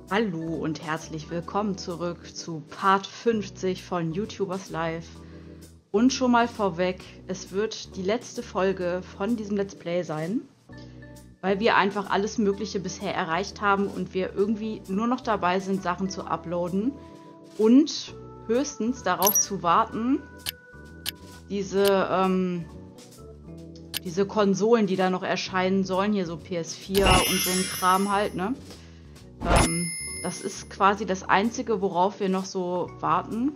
Hallo und herzlich willkommen zurück zu Part 50 von YouTubers Live. Und schon mal vorweg, es wird die letzte Folge von diesem Let's Play sein, weil wir einfach alles Mögliche bisher erreicht haben und wir irgendwie nur noch dabei sind, Sachen zu uploaden und höchstens darauf zu warten, diese Konsolen, die da noch erscheinen sollen, hier so PS4 und so ein Kram halt, ne? Das ist quasi das Einzige, worauf wir noch so warten.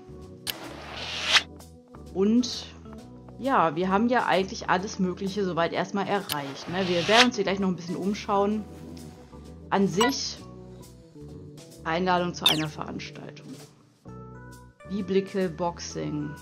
Und ja, wir haben ja eigentlich alles Mögliche soweit erstmal erreicht, ne? Wir werden uns hier gleich noch ein bisschen umschauen. An sich Einladung zu einer Veranstaltung. Biblical Boxing.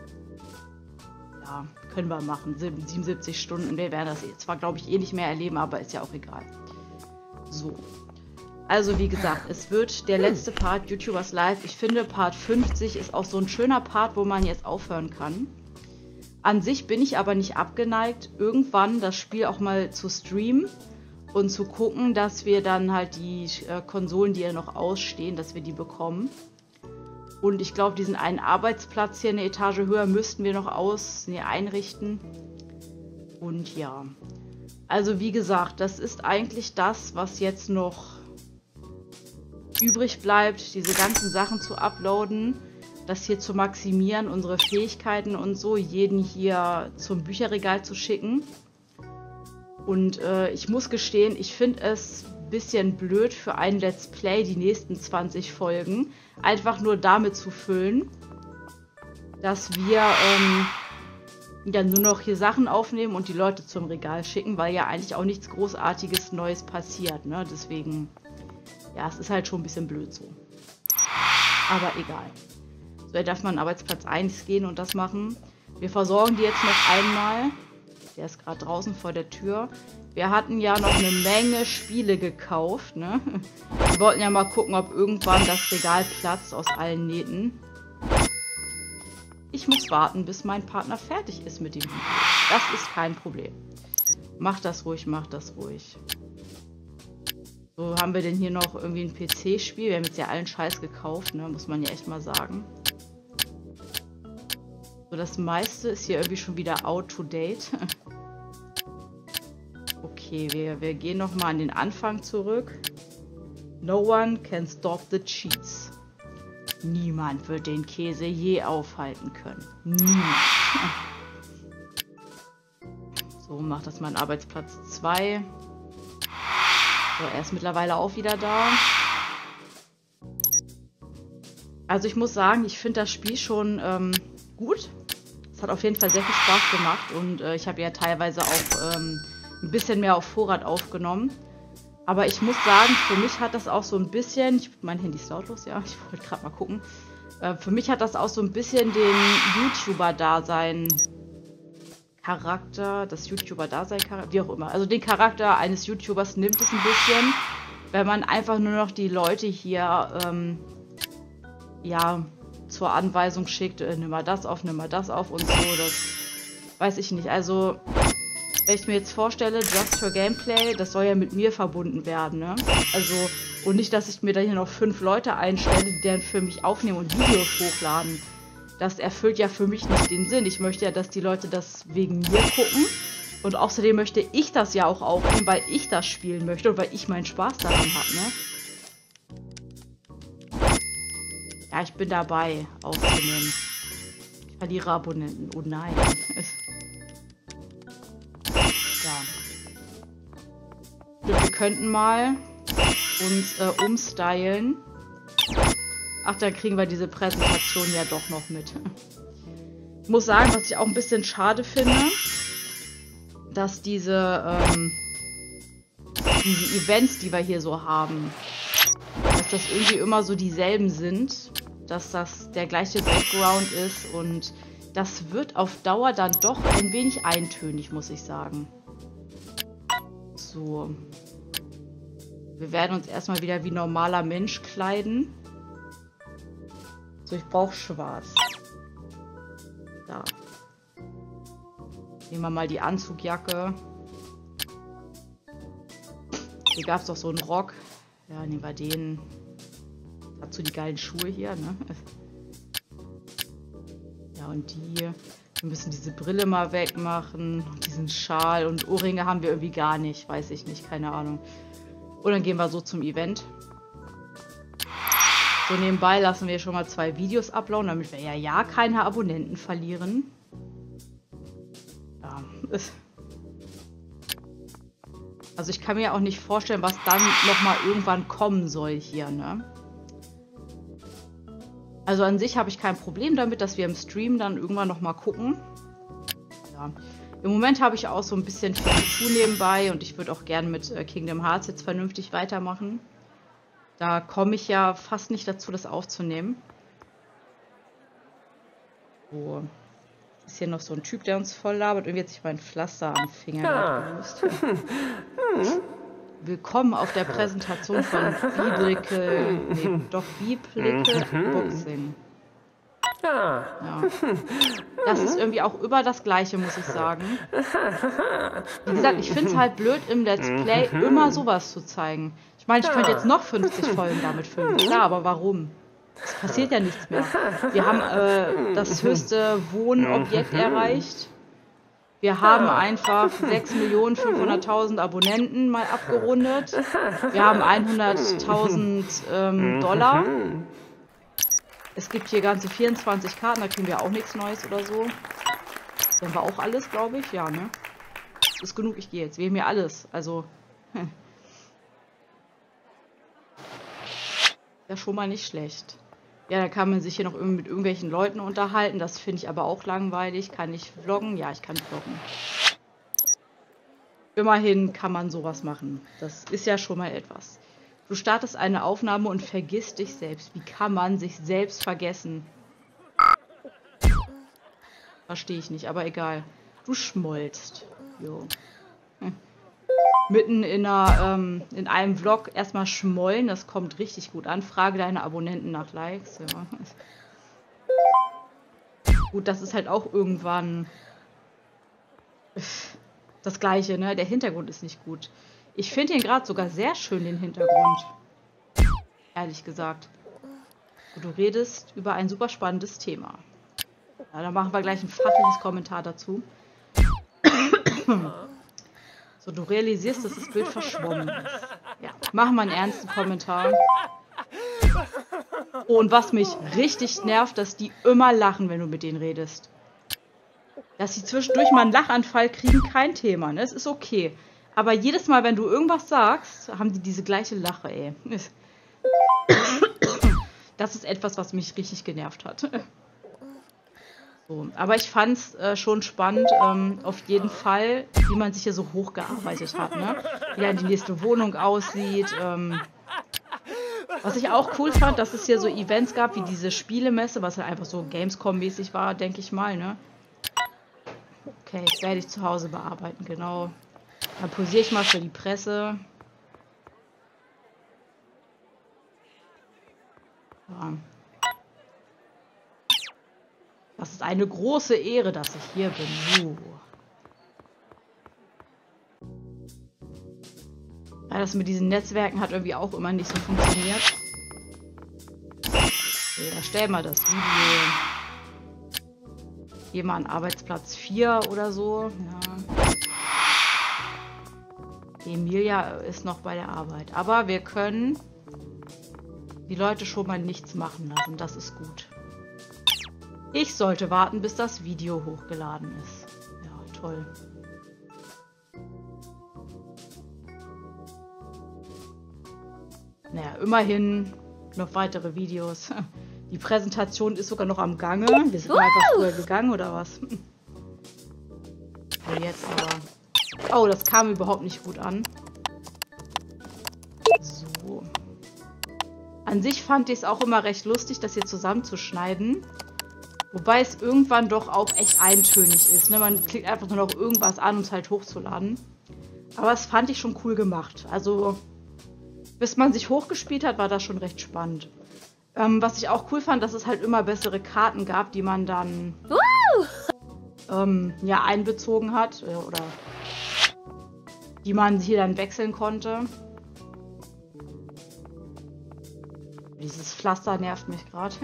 Ja, können wir machen. 77 Stunden. Wir werden das zwar, glaube ich, eh nicht mehr erleben, aber ist ja auch egal. So. Also wie gesagt, es wird der letzte Part YouTubers Live. Ich finde, Part 50 ist auch so ein schöner Part, wo man jetzt aufhören kann. An sich bin ich aber nicht abgeneigt, irgendwann das Spiel auch mal zu streamen und zu gucken, dass wir dann halt die Konsolen, die ja noch ausstehen, dass wir die bekommen. Und ich glaube, diesen einen Arbeitsplatz hier eine Etage höher müssten wir noch einrichten. Und ja, also wie gesagt, das ist eigentlich das, was jetzt noch übrig bleibt, diese ganzen Sachen zu uploaden, das hier zu maximieren, unsere Fähigkeiten und so, jeden hier zum Bücherregal zu schicken. Und ich muss gestehen, ich finde es ein bisschen blöd für ein Let's Play, die nächsten 20 Folgen, einfach nur damit zu füllen, dass wir ja nur noch hier Sachen aufnehmen und die Leute zum Regal schicken, weil ja eigentlich auch nichts Großartiges Neues passiert, ne? Deswegen, ja, es ist halt schon ein bisschen blöd so. Aber egal. So, er darf mal an Arbeitsplatz 1 gehen und das machen. Wir versorgen die jetzt noch einmal. Der ist gerade draußen vor der Tür. Wir hatten ja noch eine Menge Spiele gekauft, ne? Wir wollten ja mal gucken, ob irgendwann das Regal platzt aus allen Nähten. Ich muss warten, bis mein Partner fertig ist mit dem Video. Das ist kein Problem. Mach das ruhig, mach das ruhig. So, haben wir denn hier noch irgendwie ein PC-Spiel? Wir haben jetzt ja allen Scheiß gekauft, ne? Muss man ja echt mal sagen. So, das meiste ist hier irgendwie schon wieder out to date. Okay, wir gehen nochmal an den Anfang zurück. No one can stop the cheese. Niemand wird den Käse je aufhalten können. Niemand. So, macht das mal an Arbeitsplatz 2. So, er ist mittlerweile auch wieder da. Also ich muss sagen, ich finde das Spiel schon gut. Es hat auf jeden Fall sehr viel Spaß gemacht und ich habe ja teilweise auch ein bisschen mehr auf Vorrat aufgenommen. Aber ich muss sagen, für mich hat das auch so ein bisschen, mein Handy ist lautlos, ja, ich wollte gerade mal gucken. Für mich hat das auch so ein bisschen den YouTuber-Dasein Charakter, das YouTuber-Dasein, wie auch immer. Also den Charakter eines YouTubers nimmt es ein bisschen, wenn man einfach nur noch die Leute hier, ja, zur Anweisung schickt, nimm mal das auf und so, das weiß ich nicht. Also, wenn ich mir jetzt vorstelle, Just for Gameplay, das soll ja mit mir verbunden werden, ne? Also, und nicht, dass ich mir da hier noch 5 Leute einstelle, die dann für mich aufnehmen und Videos hochladen. Das erfüllt ja für mich nicht den Sinn. Ich möchte ja, dass die Leute das wegen mir gucken. Und außerdem möchte ich das ja auch aufnehmen, weil ich das spielen möchte und weil ich meinen Spaß daran habe, ne? Ja, ich bin dabei, aufzunehmen. Ich verliere Abonnenten. Oh nein. Ja. Wir könnten mal uns umstylen. Ach, dann kriegen wir diese Präsentation ja doch noch mit. Ich muss sagen, was ich auch ein bisschen schade finde, dass diese Events, die wir hier so haben, dass das irgendwie immer so dieselben sind, dass das der gleiche Background ist und das wird auf Dauer dann doch ein wenig eintönig, muss ich sagen. So. Wir werden uns erstmal wieder wie normaler Mensch kleiden. So, ich brauche schwarz. Da. Nehmen wir mal die Anzugjacke. Hier gab es doch so einen Rock. Ja, nehmen wir den. Dazu die geilen Schuhe hier, ne? Ja, und wir müssen diese Brille mal wegmachen. Diesen Schal und Ohrringe haben wir irgendwie gar nicht. Weiß ich nicht, keine Ahnung. Und dann gehen wir so zum Event. So, nebenbei lassen wir schon mal 2 Videos uploaden, damit wir ja keine Abonnenten verlieren. Ja, also ich kann mir auch nicht vorstellen, was dann nochmal irgendwann kommen soll hier, ne? Also an sich habe ich kein Problem damit, dass wir im Stream dann irgendwann nochmal gucken. Ja. Im Moment habe ich auch so ein bisschen viel zu nebenbei und ich würde auch gerne mit Kingdom Hearts jetzt vernünftig weitermachen. Da komme ich ja fast nicht dazu, das aufzunehmen. So. Ist hier noch so ein Typ, der uns voll labert. Irgendwie hat sich mein Pflaster am Finger gelöst. Willkommen auf der Präsentation von Biblical Boxing. Ja. Das ist irgendwie auch über das Gleiche, muss ich sagen. Wie gesagt, ich finde es halt blöd, im Let's Play immer sowas zu zeigen. Ich meine, ich könnte jetzt noch 50 Folgen damit füllen. Klar, aber warum? Es passiert ja nichts mehr. Wir haben das höchste Wohnobjekt erreicht. Wir haben einfach 6.500.000 Abonnenten mal abgerundet. Wir haben 100.000 Dollar. Es gibt hier ganze 24 Karten, da kriegen wir auch nichts Neues oder so. Das haben wir auch alles, glaube ich. Ja, ne? Ist genug, ich gehe jetzt. Wir haben hier alles. Also, ja, schon mal nicht schlecht. Ja, da kann man sich hier noch mit irgendwelchen Leuten unterhalten. Das finde ich aber auch langweilig. Kann ich vloggen? Ja, ich kann vloggen. Immerhin kann man sowas machen. Das ist ja schon mal etwas. Du startest eine Aufnahme und vergisst dich selbst. Wie kann man sich selbst vergessen? Verstehe ich nicht, aber egal. Du schmolzt. Jo. Mitten in einem Vlog erstmal schmollen, das kommt richtig gut an. Frage deine Abonnenten nach Likes. Ja. Gut, das ist halt auch irgendwann das Gleiche, ne? Der Hintergrund ist nicht gut. Ich finde den gerade sogar sehr schön, den Hintergrund. Ehrlich gesagt. Du redest über ein super spannendes Thema. Ja, dann machen wir gleich ein fachliches Kommentar dazu. So, du realisierst, dass das Bild verschwommen ist. Ja, machen wir einen ernsten Kommentar. Oh, und was mich richtig nervt, dass die immer lachen, wenn du mit denen redest. Dass sie zwischendurch mal einen Lachanfall kriegen, kein Thema, ne? Es ist okay. Aber jedes Mal, wenn du irgendwas sagst, haben die diese gleiche Lache, ey. Das ist etwas, was mich richtig genervt hat. So, aber ich fand es schon spannend, auf jeden Fall, wie man sich hier so hochgearbeitet hat, ne? Wie dann die nächste Wohnung aussieht. Was ich auch cool fand, dass es hier so Events gab, wie diese Spielemesse, was halt einfach so Gamescom-mäßig war, denke ich mal, ne? Okay, jetzt werde ich zu Hause bearbeiten, genau. Dann posiere ich mal für die Presse. Ja. Das ist eine große Ehre, dass ich hier bin. Ja, das mit diesen Netzwerken hat irgendwie auch immer nicht so funktioniert. Okay, erstell mal das Video. Hier mal an Arbeitsplatz 4 oder so. Ja. Emilia ist noch bei der Arbeit. Aber wir können die Leute schon mal nichts machen lassen. Das ist gut. Ich sollte warten, bis das Video hochgeladen ist. Ja, toll. Naja, immerhin noch weitere Videos. Die Präsentation ist sogar noch am Gange. Wir sind einfach früher gegangen, oder was? Und jetzt aber... Oh, das kam überhaupt nicht gut an. So. An sich fand ich es auch immer recht lustig, das hier zusammenzuschneiden. Wobei es irgendwann doch auch echt eintönig ist. Ne? Man klickt einfach nur noch irgendwas an, um es halt hochzuladen. Aber das fand ich schon cool gemacht. Also, bis man sich hochgespielt hat, war das schon recht spannend. Was ich auch cool fand, dass es halt immer bessere Karten gab, die man dann ja, einbezogen hat. Oder die man hier dann wechseln konnte. Dieses Pflaster nervt mich gerade.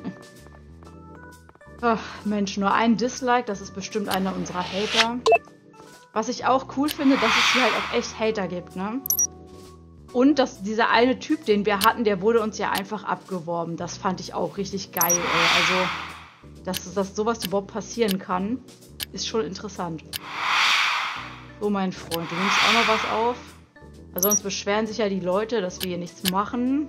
Ach, Mensch, nur ein Dislike, das ist bestimmt einer unserer Hater. Was ich auch cool finde, dass es hier halt auch echt Hater gibt, ne? Und dass dieser eine Typ, den wir hatten, der wurde uns ja einfach abgeworben. Das fand ich auch richtig geil, ey. Also, dass sowas überhaupt passieren kann, ist schon interessant. So, mein Freund, du nimmst auch noch was auf. Weil sonst beschweren sich ja die Leute, dass wir hier nichts machen.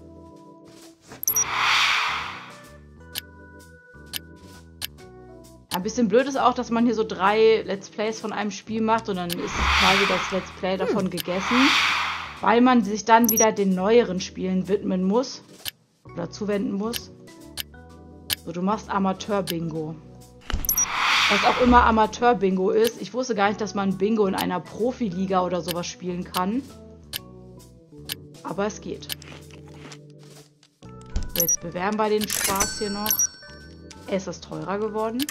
Ein bisschen blöd ist auch, dass man hier so 3 Let's Plays von einem Spiel macht und dann ist quasi das Let's Play davon gegessen, weil man sich dann wieder den neueren Spielen widmen muss oder zuwenden muss. So, du machst Amateur-Bingo. Was auch immer Amateur-Bingo ist. Ich wusste gar nicht, dass man Bingo in einer Profiliga oder sowas spielen kann. Aber es geht. So, jetzt bewerben wir den Spaß hier noch. Es ist teurer geworden.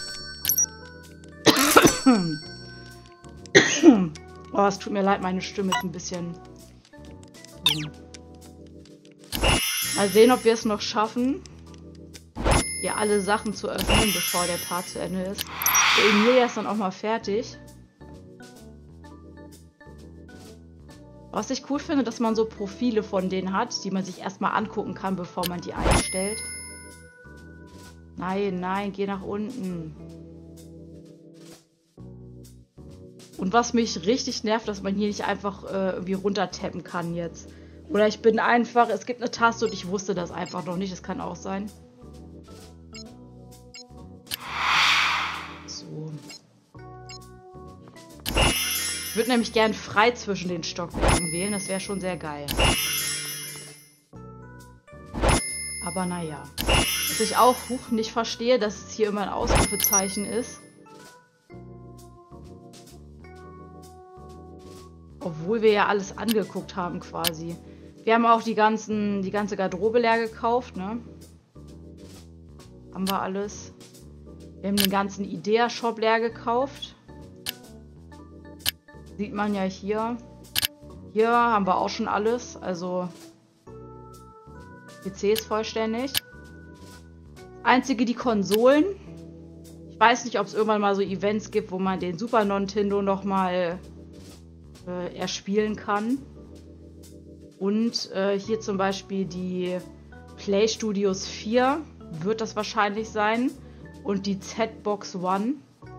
Oh, es tut mir leid, meine Stimme ist ein bisschen... Mal sehen, ob wir es noch schaffen, hier alle Sachen zu öffnen, bevor der Part zu Ende ist. Der Emilia ist dann auch mal fertig. Was ich cool finde, dass man so Profile von denen hat, die man sich erstmal angucken kann, bevor man die einstellt. Nein, nein, geh nach unten. Und was mich richtig nervt, dass man hier nicht einfach irgendwie runtertappen kann jetzt. Oder ich bin einfach, es gibt eine Taste und ich wusste das einfach noch nicht, das kann auch sein. So. Ich würde nämlich gern frei zwischen den Stockwerken wählen, das wäre schon sehr geil. Aber naja. Was ich auch nicht verstehe, dass es hier immer ein Ausrufezeichen ist. Obwohl wir ja alles angeguckt haben quasi. Wir haben auch die ganze Garderobe leer gekauft, ne? Haben wir alles. Wir haben den ganzen Idea-Shop leer gekauft. Sieht man ja hier. Hier haben wir auch schon alles. Also PC ist vollständig. Einzige die Konsolen. Ich weiß nicht, ob es irgendwann mal so Events gibt, wo man den Super Nintendo nochmal erspielen kann. Und hier zum Beispiel die Play Studios 4 wird das wahrscheinlich sein. Und die Z-Box One.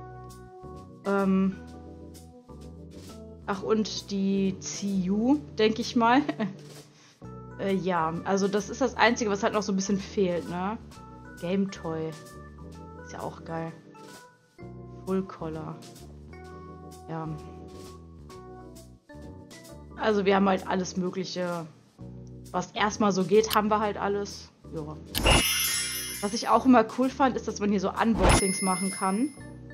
Ach, und die CU, denke ich mal. Ja, also das ist das Einzige, was halt noch so ein bisschen fehlt, ne? Game Toy. Ist ja auch geil. Full Color. Ja. Also wir haben halt alles Mögliche. Was erstmal so geht, haben wir halt alles. Ja. Was ich auch immer cool fand, ist, dass man hier so Unboxings machen kann.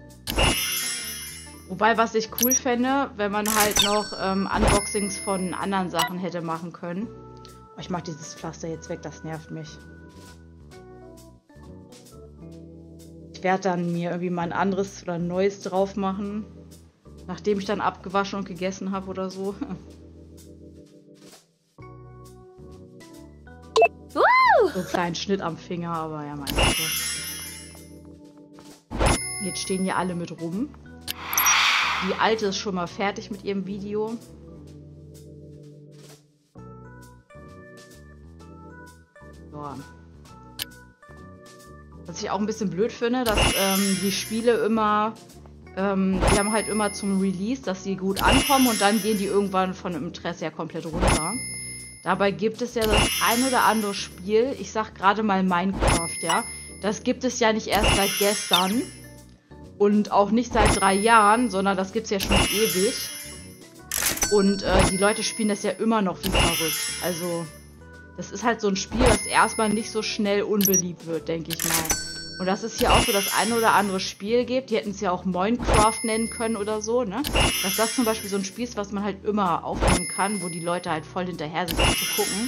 Wobei, was ich cool fände, wenn man halt noch Unboxings von anderen Sachen hätte machen können. Oh, ich mach dieses Pflaster jetzt weg, das nervt mich. Ich werde dann mir irgendwie mal ein anderes oder ein neues drauf machen. Nachdem ich dann abgewaschen und gegessen habe oder so. So einen kleinen Schnitt am Finger, aber ja, meine Güte. Jetzt stehen hier alle mit rum. Die Alte ist schon mal fertig mit ihrem Video. So. Was ich auch ein bisschen blöd finde, dass die Spiele immer, die haben halt immer zum Release, dass sie gut ankommen und dann gehen die irgendwann von dem Interesse ja komplett runter. Dabei gibt es ja das ein oder andere Spiel, ich sag gerade mal Minecraft, ja. Das gibt es ja nicht erst seit gestern und auch nicht seit 3 Jahren, sondern das gibt es ja schon ewig. Und die Leute spielen das ja immer noch wie verrückt. Also, das ist halt so ein Spiel, das erstmal nicht so schnell unbeliebt wird, denke ich mal. Und dass es hier auch so das eine oder andere Spiel gibt, die hätten es ja auch Minecraft nennen können oder so, ne? Dass das zum Beispiel so ein Spiel ist, was man halt immer aufnehmen kann, wo die Leute halt voll hinterher sind, das zu gucken.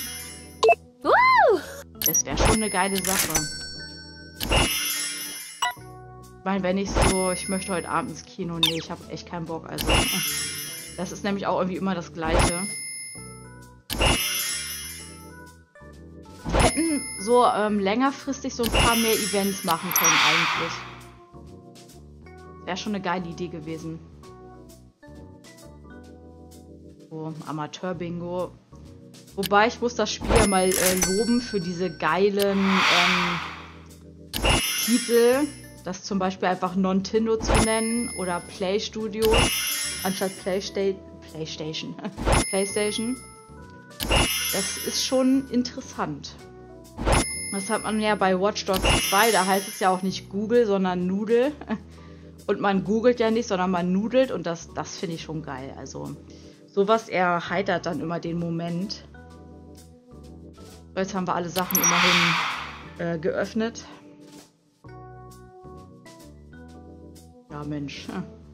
Das wäre schon eine geile Sache. Ich meine, wenn ich so, ich möchte heute Abend ins Kino, nee, ich habe echt keinen Bock, also. Das ist nämlich auch irgendwie immer das Gleiche. Die hätten so längerfristig so ein paar mehr Events machen können eigentlich. Wäre schon eine geile Idee gewesen. So, Amateur-Bingo. Wobei, ich muss das Spiel ja mal loben für diese geilen Titel. Das zum Beispiel einfach Nintendo zu nennen oder Play Studios anstatt PlayStation. Das ist schon interessant. Das hat man ja bei Watch Dogs 2, da heißt es ja auch nicht Google, sondern Nudel. Und man googelt ja nicht, sondern man nudelt und das finde ich schon geil. Also sowas erheitert dann immer den Moment. Jetzt haben wir alle Sachen immerhin geöffnet. Ja, Mensch.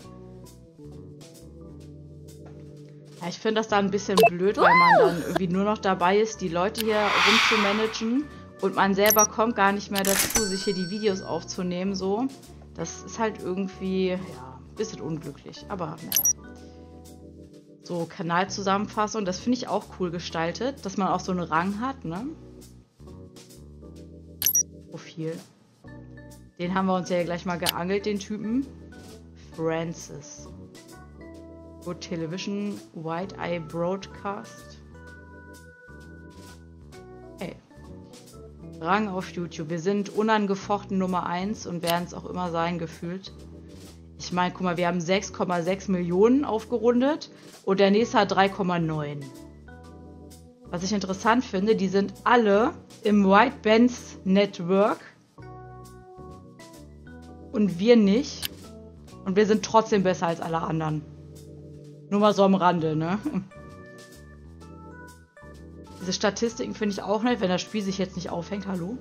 Ja, ich finde das da ein bisschen blöd, weil man dann irgendwie nur noch dabei ist, die Leute hier rumzumanagen und man selber kommt gar nicht mehr dazu, sich hier die Videos aufzunehmen, so. Das ist halt irgendwie, ja, ein bisschen unglücklich, aber naja. So, Kanalzusammenfassung, das finde ich auch cool gestaltet, dass man auch so einen Rang hat, ne? Profil. Den haben wir uns ja gleich mal geangelt, den Typen. Francis. Good Television, White Eye Broadcast. Hey. Rang auf YouTube. Wir sind unangefochten Nummer 1 und werden es auch immer sein, gefühlt. Ich meine, guck mal, wir haben 6,6 Millionen aufgerundet und der nächste hat 3,9. Was ich interessant finde, die sind alle im White Bands Network und wir nicht. Und wir sind trotzdem besser als alle anderen. Nur mal so am Rande, ne? Diese Statistiken finde ich auch nett, wenn das Spiel sich jetzt nicht aufhängt. Hallo?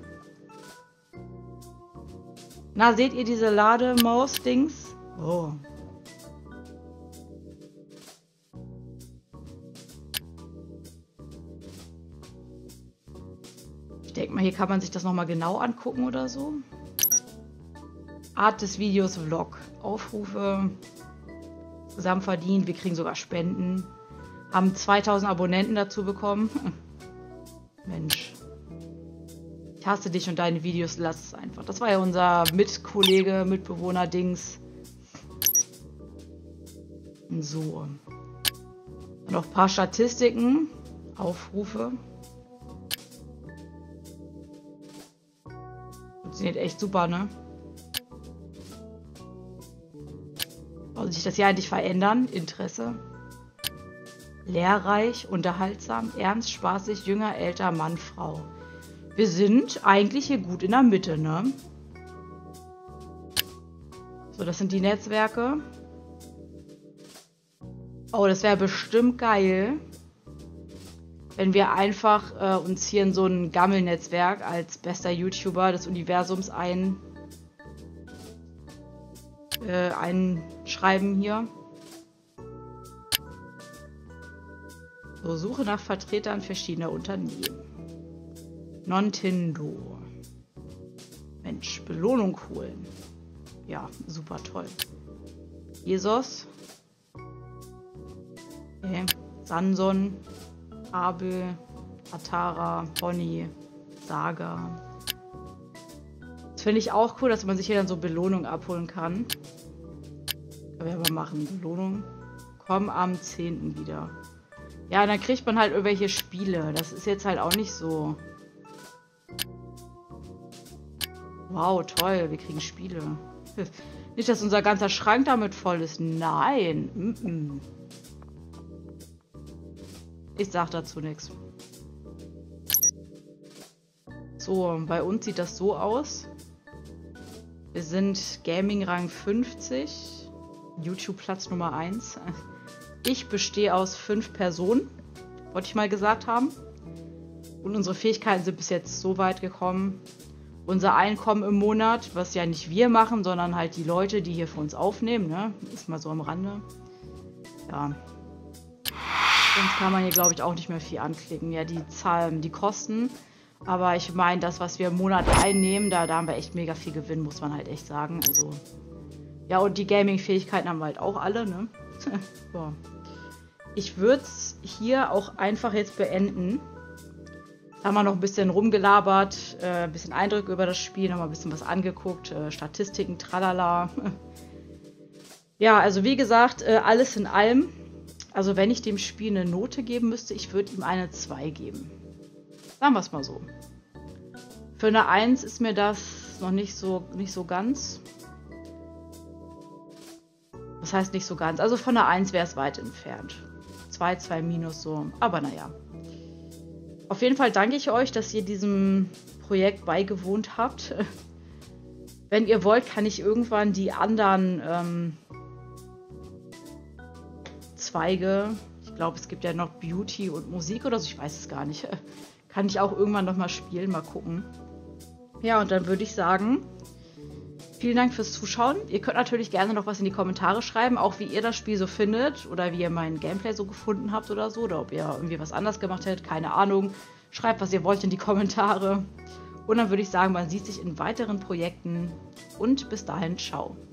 Na, seht ihr diese Lademaus-Dings? Oh. Ich denke mal, hier kann man sich das nochmal genau angucken oder so. Art des Videos, Vlog. Aufrufe. Zusammen verdient. Wir kriegen sogar Spenden. Haben 2000 Abonnenten dazu bekommen. Mensch. Ich hasse dich und deine Videos, lass es einfach. Das war ja unser Mitkollege, Mitbewohner-Dings. So. Dann noch ein paar Statistiken. Aufrufe. Funktioniert echt super, ne? Soll sich das ja eigentlich verändern? Interesse. Lehrreich, unterhaltsam, ernst, spaßig, jünger, älter, Mann, Frau. Wir sind eigentlich hier gut in der Mitte, ne? So, das sind die Netzwerke. Oh, das wäre bestimmt geil, wenn wir einfach uns hier in so ein Gammelnetzwerk als bester YouTuber des Universums einschreiben hier. So, Suche nach Vertretern verschiedener Unternehmen. Nintendo. Mensch, Belohnung holen. Ja, super toll. Jesus. Okay. Sanson. Abel. Atara. Pony. Saga. Das finde ich auch cool, dass man sich hier dann so Belohnung abholen kann. Können wir aber machen. Belohnung. Komm am 10. wieder. Ja, dann kriegt man halt irgendwelche Spiele. Das ist jetzt halt auch nicht so. Wow, toll. Wir kriegen Spiele. Nicht, dass unser ganzer Schrank damit voll ist. Nein. Ich sag dazu nichts. So, bei uns sieht das so aus. Wir sind Gaming Rang 50. YouTube Platz Nummer 1. Ich bestehe aus 5 Personen. Wollte ich mal gesagt haben. Und unsere Fähigkeiten sind bis jetzt so weit gekommen. Unser Einkommen im Monat, was ja nicht wir machen, sondern halt die Leute, die hier für uns aufnehmen, ne? Ist mal so am Rande. Ja. Sonst kann man hier, glaube ich, auch nicht mehr viel anklicken. Ja, die Zahlen, die Kosten. Aber ich meine, das, was wir im Monat einnehmen, da haben wir echt mega viel Gewinn, muss man halt echt sagen. Also, ja, und die Gaming-Fähigkeiten haben wir halt auch alle, ne? Ja. Ich würde es hier auch einfach jetzt beenden. Da haben wir noch ein bisschen rumgelabert, ein bisschen Eindrücke über das Spiel, nochmal ein bisschen was angeguckt, Statistiken, tralala. Ja, also wie gesagt, alles in allem. Also wenn ich dem Spiel eine Note geben müsste, ich würde ihm eine 2 geben. Sagen wir es mal so. Für eine 1 ist mir das noch nicht so ganz. Das heißt nicht so ganz. Also von einer 1 wäre es weit entfernt. 2 minus so. Aber naja. Auf jeden Fall danke ich euch, dass ihr diesem Projekt beigewohnt habt. Wenn ihr wollt, kann ich irgendwann die anderen Zweige, ich glaube, es gibt ja noch Beauty und Musik oder so, ich weiß es gar nicht, kann ich auch irgendwann nochmal spielen, mal gucken. Ja, und dann würde ich sagen, vielen Dank fürs Zuschauen. Ihr könnt natürlich gerne noch was in die Kommentare schreiben, auch wie ihr das Spiel so findet oder wie ihr mein Gameplay so gefunden habt oder so, oder ob ihr irgendwie was anders gemacht hättet, keine Ahnung. Schreibt, was ihr wollt in die Kommentare. Und dann würde ich sagen, man sieht sich in weiteren Projekten und bis dahin, ciao.